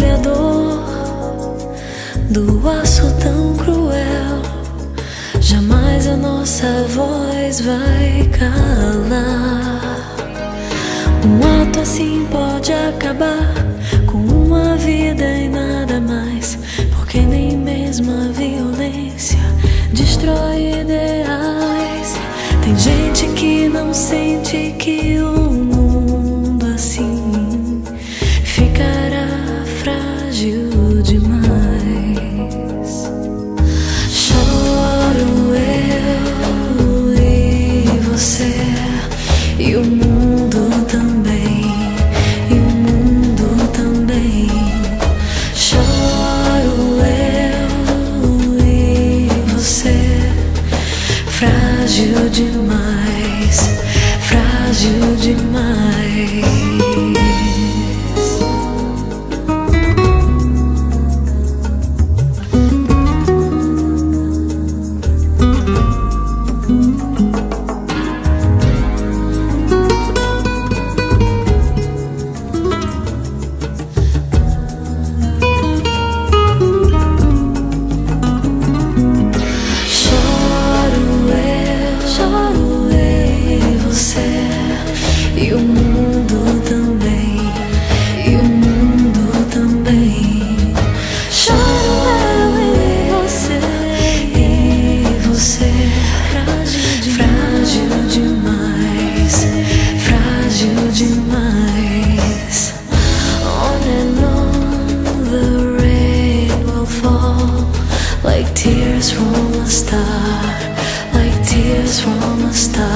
a dor do aço tão cruel. Jamais a nossa voz vai calar. Um ato assim pode acabar com uma vida e nada mais, porque nem mesmo a violência destrói ideais. Tem gente que não sente que o mundo assim ficará frágil demais. Choro eu e você, e o mundo também, e o mundo também. Choro eu e você, frágil demais, frágil demais. E o mundo também, e o mundo também. Choro eu e você, frágil demais, frágil demais. On and on the rain will fall, like tears from a star, like tears from a star.